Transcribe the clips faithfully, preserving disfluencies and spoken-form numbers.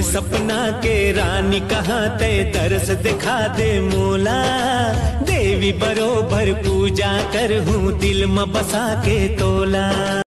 सपना के रानी कहाँ ते तरस दिखा दे मोला। देवी बरोबर पूजा कर हूँ दिल में बसा के तोला।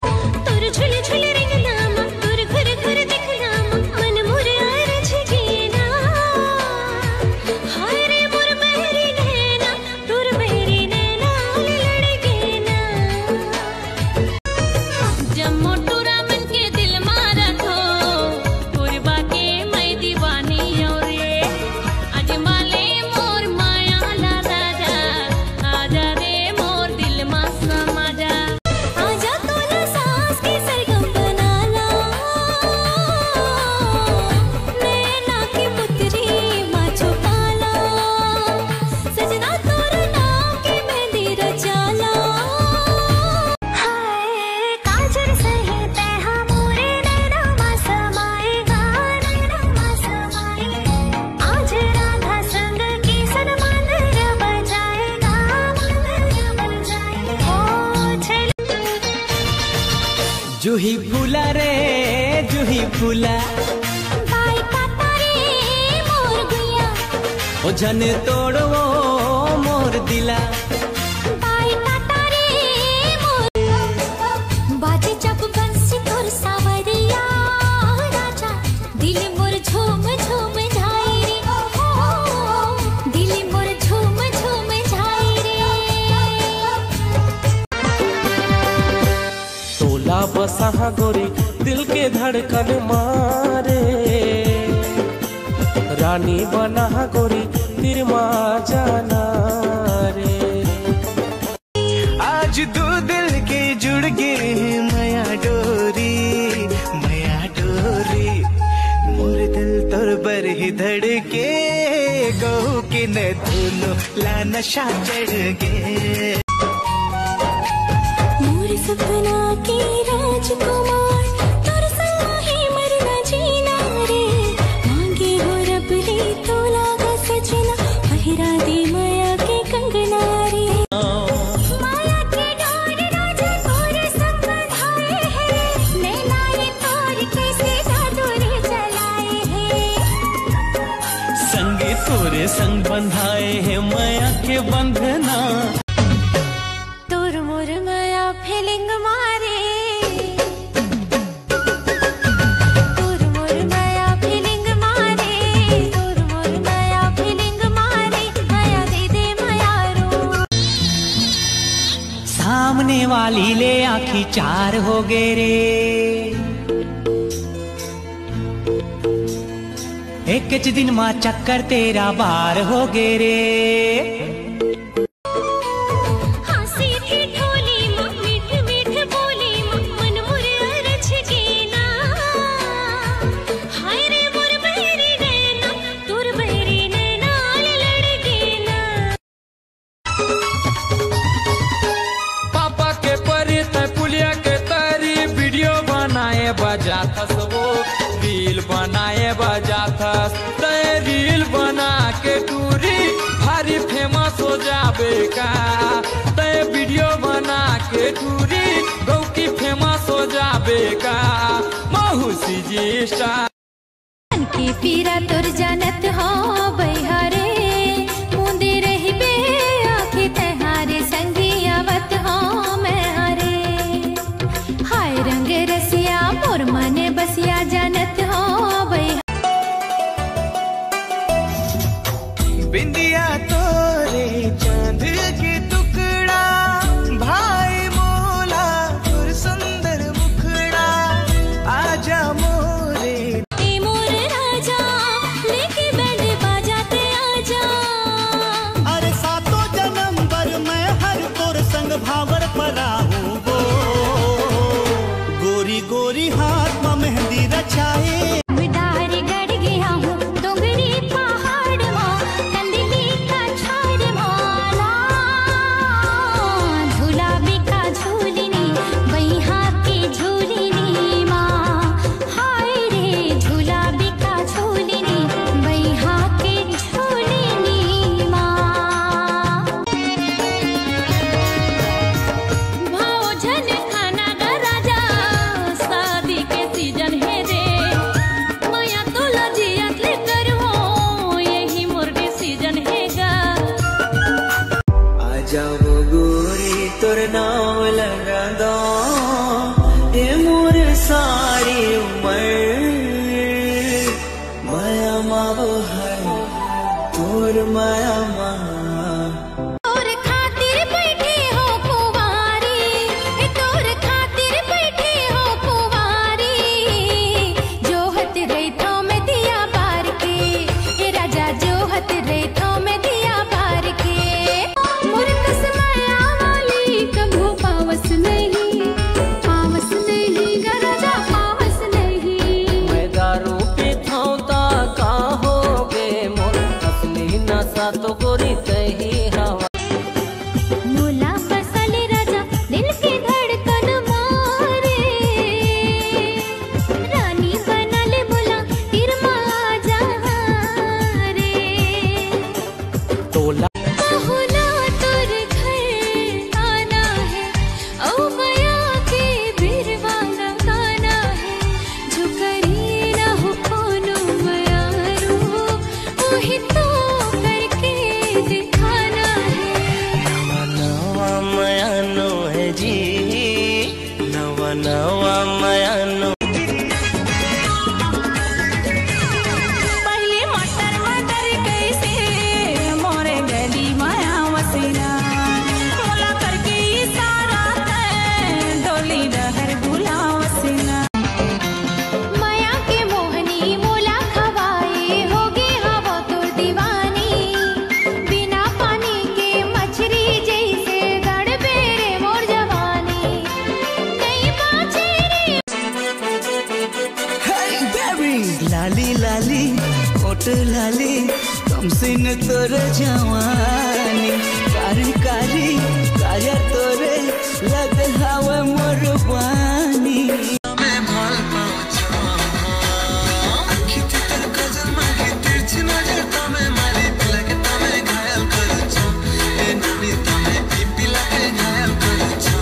जूही फूला रे जूही फूला बाई काता रे मोर गुया ओ जन तोड़ो मोर दिला। बाई काता रे मोर बाजे जब बंसी तोर सावरिया राजा दिल मोर झूम झूम जाए रे दिल मोर झूम झूम जाए रे। तोला बसा गोरी दिल के धड़कन मारे रानी बना गोरी तेरे माँ जाना रे। आज दो दिल के जुड़ गए माया डोरी माया डोरी मोर दिल तोर बर ही धड़के गो के न दोनों ला नशा चढ़ गए। मोर सपना की राजकुमार तोर संग ही मरना जीना रे मांगे हो रब रे तो लागा सजना पहिरा दे माया के कंगना रे। माया के डोर राजा तोर संग बंधाए है नैना ये तोर कैसे जादू रे चलाए है। संगे तोरे संग बंधाए है माया के बंधना। तोर मोर माया फीलिंग मारे तोर मोर माया फीलिंग मारे तोर मोर माया फीलिंग मारे माया दे दे माया रो। सामने वाली ले आखी चार हो गए रे एक च दिन माँ चक्कर तेरा बार हो गए रे। बजा थस वो रील बनाए बजा थस तय रील बना के टूरी भारी फेमस हो जाबे का तय वीडियो बना के टूरी गौ की फेमस हो जाबे का महुसी जी स्टार के पीरा तोर जानत हो बहारे मुंदे रही बे आखे तहारे संगी आवत हो मैं हारे हाय रंग रसिया मोर मने बसिया जानत हो बहारे। बिंदिया तोरे चांद के टुकड़ा भाई मोला तोर सुंदर मुखड़ा आजा मोरे मोर राजा लेके बैंड बाजाते आजा। अरे सातों जन्म भर मैं हर तोर संग भावर पराहूं गो गोरी गोरी हाथ में मेहंदी रचाए। मिडारी गड़ गया हूँ डोंगरी पहाड़ माँ कंदली का छाड़ माला झूला बिका झूलिनी बैहा की झूलिनी माँ हाय रे झूला बिका झूलिनी बैहा की झूलिनी माँ। भाव झन खाना गा राजा शादी के सीजन है रे मोर माया मा तोर खातिर बैठे हो कुंवारी, तोर खातिर बैठे हो कुंवारी, जोहत रैथों में दिया बार के, हे राजा जोहत रैथों में दिया बार के। मोर कसमया वाली कभू पावस नहीं, पावस नहीं ग राजा पावस नहीं। मैं दारू पीता ता का होगे मोर असली नशा तो गोरी तही हवा। मोला बसले राजा दिल की धड़कन मारे, रानी बनले मोला तिरमा जहाँ रे। तोला कहो ना तोर घर आना है, ओ माया के बिरवाना गाना है, जो करी ना हो कोनो मयारू, वही तो करके दिखाना है। नवा मयानो है जी, नवा नवा मयानो। पहले मटर मटर कैसे मोरे गली माया वसीना, मोला करके इशारा है डोली डहर बुला वसीना। माया के मोहनी मोला खवाए होगे हवा तो दीवानी, बिना पानी के मछली जैसे दड़बे रे मोर जवानी। नहीं बाचे रे Hey baby, लाली लाली ओट लाली तुमसे न तोर जवानी, कारी कारी काया तोरे लग हवा मोर पानी। मैं भाल पाऊँ आखी तर गजल मागे तिरछी नजर तमे मारी लगता मैं घायल करूँ छो, ए नानी तमे पिला के घायल करूँ छो,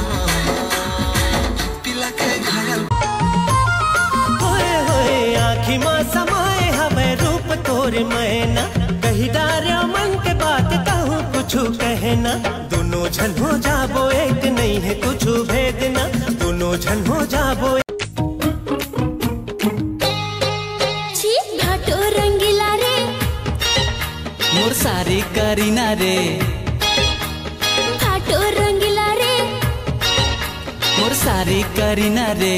पिला के घायल। होए होए आँखी माँ समाए हमें रूप तोरे मैना, कही डार्या मन के बात कहूँ कुछ कहना। दोनों झन हो जाबो एक नहीं है कुछ भेदना, दोनों झन हो जाबो। छी घाटो रंगीला रे, मोर सारी करीना रे, घाटो रंगीला रे, मोर सारी करीना रे।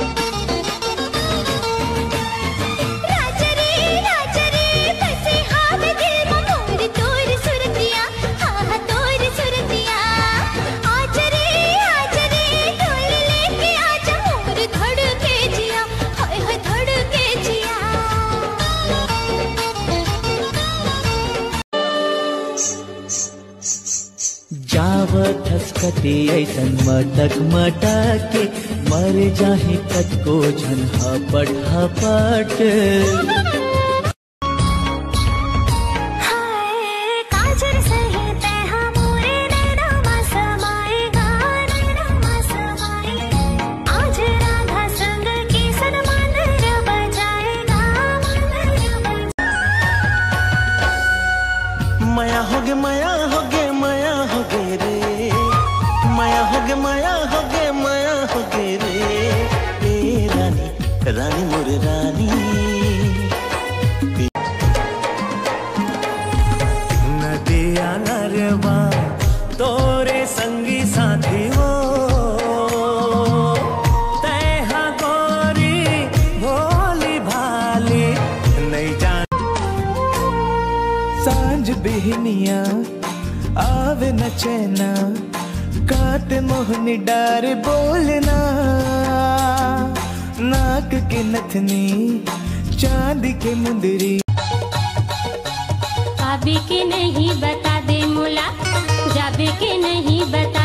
राजा रे राजा रे बसे हाथ दिल में मोर तोर सुरतिया, हाँ हाँ तोर सुरतिया। आज रे आज रे ढोल लेके आजा मोर धड़के जिया, हाय हाय धड़के जिया। जावत हसकती ऐसन मटक मटक के मर जाही कतको झन हपट हपट। हाय काजर सही तेहा मोरे नैना मा समाएगा, नैना मा समाए। आज राधा संग की सन मंदिर बजाएगा, मंदिर बजाएगा। माया होगे माया होगे माया होगे रे, माया होगे माया होगे माया होगे रे। ए रानी रानी मोर रानी, नदिया नरवा तोरे संगी साथी हो, तैहा गोरी भोली भाली नहीं जान। सांझ बिहनिया आवे न चैना, काट मोहनी डार बोलना, नाक के नथनी चांदी के मुंदरी। आबे के नहीं बता दे मोला, जाबे के नहीं बता